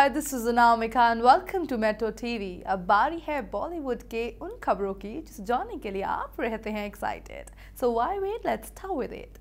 Hi, this is Anamika and welcome to Metro TV. अब बारी है बॉलीवुड के उन खबरों की जिसे जानने के लिए आप रहते हैं excited. So why wait? Let's start with it.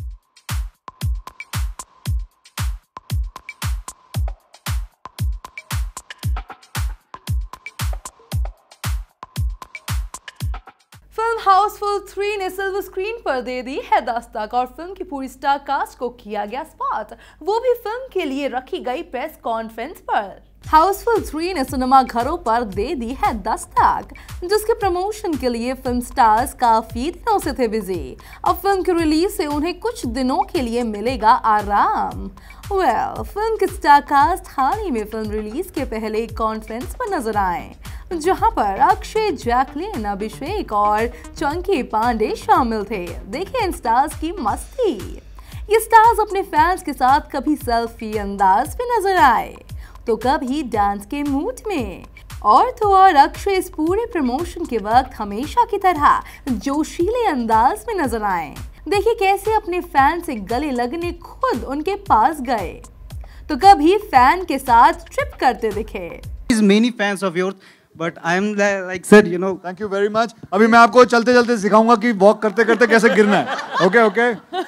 Film Housefull 3 ने सिल्वर स्क्रीन पर दे दी है दस्तक और फिल्म की पूरी स्टार कास्ट को किया गया स्पॉट, वो भी फिल्म के लिए रखी गई प्रेस कॉन्फ्रेंस पर। हाउसफुल 3 ने सिनेमा घरों पर दे दी है दस्तक, जिसके प्रमोशन के लिए फिल्म स्टार्स काफी दिनों से थे बिजी। अब फिल्म की रिलीज से उन्हें कुछ दिनों के लिए मिलेगा आराम। फिल्म की स्टार कास्ट हाल ही में फिल्म रिलीज के पहले कॉन्फ्रेंस पर नजर आए, जहां पर अक्षय, जैकलिन, अभिषेक और चंकी पांडे शामिल थे। देखिए इन स्टार्स की मस्ती। ये स्टार्स अपने फैंस के साथ कभी सेल्फी अंदाज में नजर आए तो कभी डांस के मूड में, और तो और अक्षय इस पूरे प्रमोशन के वक्त हमेशा की तरह जोशीले अंदाज में नजर आए। देखिए कैसे अपने फैन से गले लगने खुद उनके पास गए तो कभी फैन के साथ ट्रिप करते दिखे। Many fans of yours, but I am like said, you know. Thank you very much. अभी मैं आपको चलते चलते सिखाऊंगा कि वॉक करते करते कैसे गिरना है। ओके ओके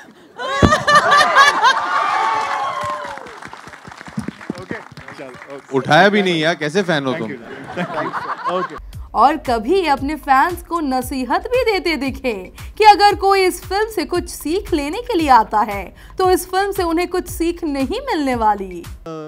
उठाया भी नहीं यार, कैसे फैन हो तुम? ओके। और कभी अपने फैंस को नसीहत भी देते दिखे कि अगर कोई इस फिल्म से कुछ सीख लेने के लिए आता है तो इस फिल्म से उन्हें कुछ सीख नहीं मिलने वाली।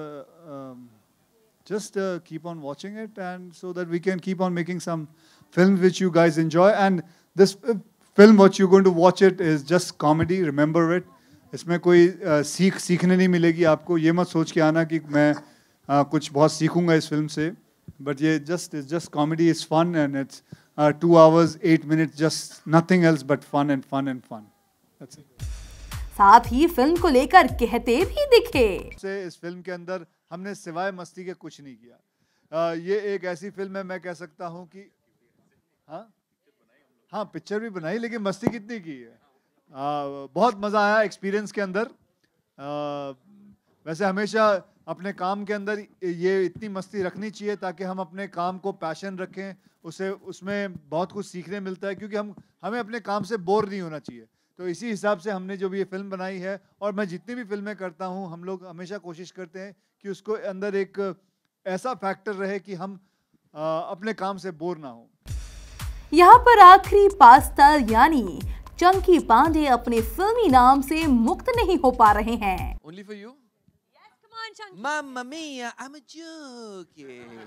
Just keep on watching it, and so that we can keep on making some films which you guys enjoy. And this film, what you're going to watch it is just comedy. Remember it. इसमें कोई सीखने नहीं मिलेगी आपको। ये मत सोच के आना कि मैं कुछ बहुत सीखूंगा इस फिल्म से। But ये just comedy. It's fun and it's 2 hours 8 minutes. Just nothing else but fun and fun and fun. That's it. साथ ही फिल्म को लेकर कहते भी दिखे। इस फिल्म के अंदर हमने सिवाय मस्ती के कुछ नहीं किया। ये एक ऐसी फिल्म है, मैं कह सकता हूँ कि हाँ पिक्चर भी बनाई, लेकिन मस्ती कितनी की है। बहुत मज़ा आया एक्सपीरियंस के अंदर। वैसे हमेशा अपने काम के अंदर ये इतनी मस्ती रखनी चाहिए ताकि हम अपने काम को पैशन रखें, उसमें बहुत कुछ सीखने मिलता है, क्योंकि हमें अपने काम से बोर नहीं होना चाहिए। तो इसी हिसाब से हमने जो भी ये फिल्म बनाई है, और मैं जितनी भी फिल्में करता हूँ, हम लोग हमेशा कोशिश करते हैं कि उसको अंदर एक ऐसा फैक्टर रहे कि हम अपने काम से बोर ना हो। यहाँ पर आखिरी पास्ता यानी चंकी पांडे अपने फिल्मी नाम से मुक्त नहीं हो पा रहे हैं। Only for you? Yes, come on, Chunky. Mamma mia, I'm a joking.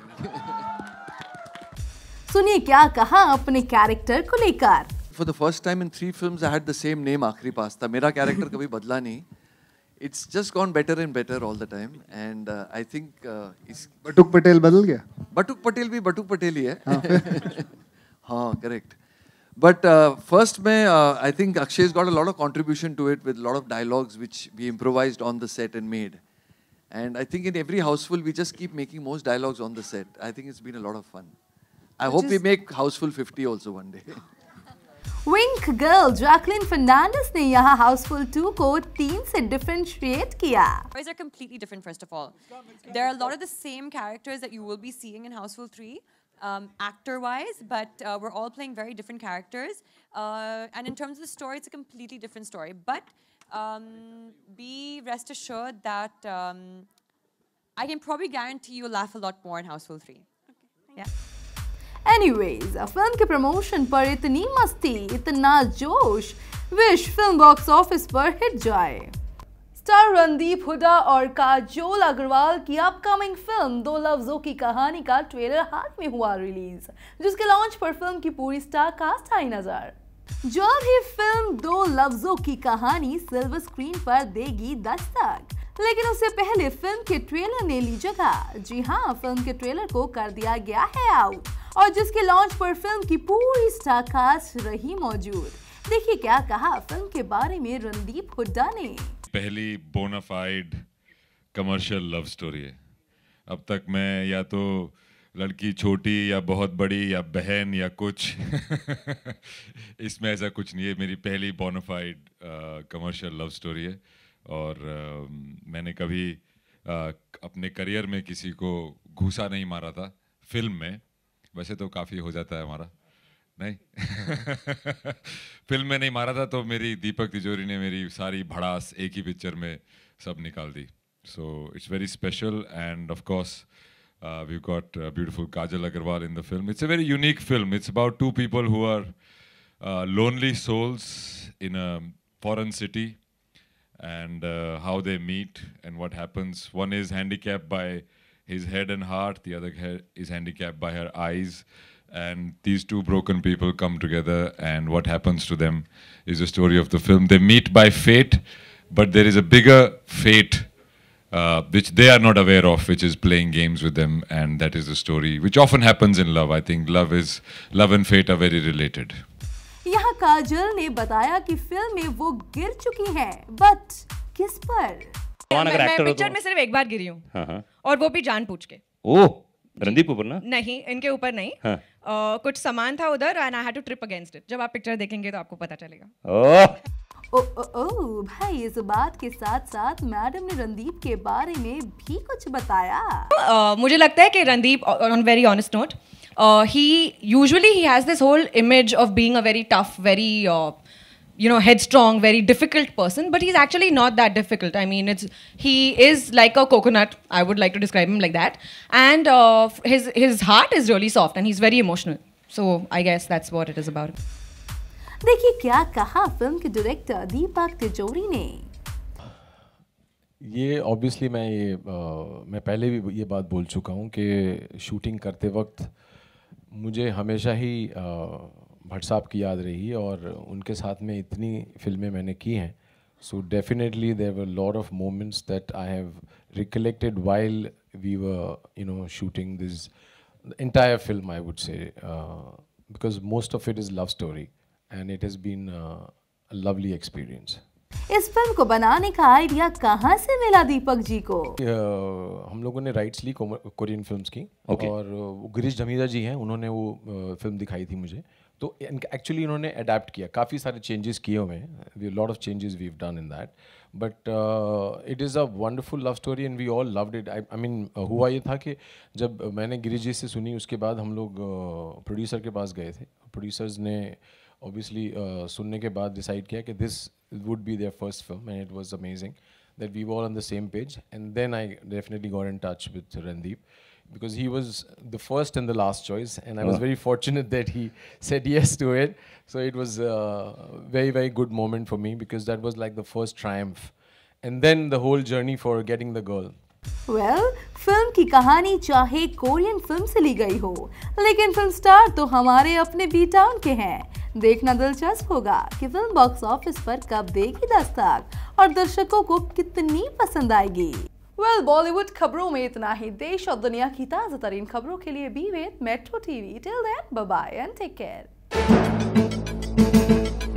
सुनिए क्या कहा अपने कैरेक्टर को लेकर। For the first time in 3 films, I had the same name, आखिरी पास्ता। मेरा कैरेक्टर कभी बदला नहीं। It's just gone better and better all the time, and I think बटुक पटेल बदल गया। बटुक पटेल भी बटुक पटेल ही है। हाँ, correct. But first में I think Akshay's got a lot of contribution to it with a lot of dialogues which we improvised on the set and made. And I think in every Houseful we just keep making most dialogues on the set. I think it's been a lot of fun. I hope we make Houseful 50 also one day. Wink girl Jacqueline Fernandez ने यहाँ हाउसफुल 2 को 3 से differentiate किया। Stories are completely different. First of all, there are a lot of the same characters that you will be seeing in Houseful 3, actor-wise, but we're all playing very different characters. And in terms of the story, it's a completely different story. But be rest assured that I can probably guarantee you'll laugh a lot more in Houseful 3. Okay. Yeah. Anyways, film के promotion पर इतनी मस्ती, इतना जोश, wish film box office पर hit जाए। Star Randeep Hooda और काजोल अग्रवाल की अपकमिंग फिल्म 2 लफ्जों की कहानी का ट्रेलर हाल में हुआ रिलीज, जिसके लॉन्च पर फिल्म की पूरी स्टार कास्ट आई नजर। जल्द ही फिल्म 2 लफ्जों की कहानी सिल्वर स्क्रीन पर देगी दस्तक, लेकिन उससे पहले फिल्म के ट्रेलर ने ली जगह। जी हाँ, फिल्म के ट्रेलर को कर दिया गया है आउट, और जिसके लॉन्च पर फिल्म की पूरी स्टार कास्ट रही मौजूद। देखिए क्या कहा फिल्म के बारे में रणदीप हुड्डा ने। पहली बोनाफाइड कमर्शियल लव स्टोरी है। अब तक मैं या तो लड़की छोटी या बहुत बड़ी या बहन या कुछ इसमें ऐसा कुछ नहीं है। मेरी पहली बोनाफाइड कमर्शियल लव स्टोरी है, और मैंने कभी अपने करियर में किसी को घूसा नहीं मारा था फिल्म में। वैसे तो काफ़ी हो जाता है हमारा, नहीं फिल्म में नहीं मारा था, तो मेरी दीपक तिजोरी ने मेरी सारी भड़ास एक ही पिक्चर में सब निकाल दी। So it's very special and of course we've got beautiful Kajal Agarwal in the film. It's a very unique film. It's about two people who are lonely souls in a foreign city, and how they meet and what happens. One is handicapped by his head and heart, the other is handicapped by her eyes, and these two broken people come together, and what happens to them is the story of the film. They meet by fate, but there is a bigger fate which they are not aware of, which is playing games with them, and that is the story, which often happens in love. I think love and fate are very related. यहाँ काजल ने बताया कि film में वो गिर चुकी हैं, but किस पर? मैं पिक्चर में सिर्फ एक बार गिरी हूँ, हाँ। और वो भी जानबूझ के। ओह, रणदीप ऊपर ना? नहीं, इनके ऊपर नहीं। हाँ। कुछ सामान था उधर and I had to trip against it. जब आप पिक्चर देखेंगे तो आपको पता चलेगा। ओह भाई, इस बात के साथ साथ मैडम ने रणदीप के बारे में भी कुछ बताया। मुझे लगता है कि Randeep, on very honest note, he usually has this whole image of being a very tough, very headstrong, very difficult person, but he's actually not that difficult. I mean, he is like a coconut. I would like to describe him like that, and his heart is really soft, and he's very emotional. So I guess that's what it is about. देखिए क्या कहा film के director दीपक तिजोरी ने। ये obviously मैं पहले भी ये बात बोल चुका हूँ कि शूटिंग करते वक्त मुझे हमेशा ही भट्ट साहब की याद रही, और उनके साथ में इतनी फिल्में मैंने की हैं। So definitely there were lot of moments that I have recollected while we were shooting this entire film, I would say, because most of it is love story and it has been a lovely experience. इस film को बनाने का idea कहाँ से मिला दीपक जी को? हम लोगों ने राइट्स ली कोरियन फिल्म्स की, और गिरीश जमीदा जी हैं, उन्होंने वो फिल्म दिखाई थी मुझे, तो एक्चुअली इन्होंने अडेप्ट किया, काफ़ी सारे चेंजेस किए हुए हैं, lot of changes we have done in that, but it is a wonderful love story and we all loved it. I mean हुआ ये था कि जब मैंने गिरीश जी से सुनी, उसके बाद हम लोग प्रोड्यूसर के पास गए थे। प्रोड्यूसर्स ने obviously सुनने के बाद डिसाइड किया कि this would be their first film, and it was amazing that we were all on the same page. And then I definitely got in touch with Randeep, because he was the first and the last choice, and I was very fortunate that he said yes to it. So it was a very, very good moment for me, because that was like the first triumph, and then the whole journey for getting the girl. Film की कहानी चाहे Korean film से ली गई हो, लेकिन film star तो हमारे अपने बी टाउन के हैं। देखना दिलचस्प होगा कि फिल्म बॉक्स ऑफिस पर कब देगी दस्तक और दर्शकों को कितनी पसंद आएगी। बॉलीवुड खबरों में इतना ही। देश और दुनिया की ताजा तरीन खबरों के लिए be with Metro TV. Till then, bye bye and take care.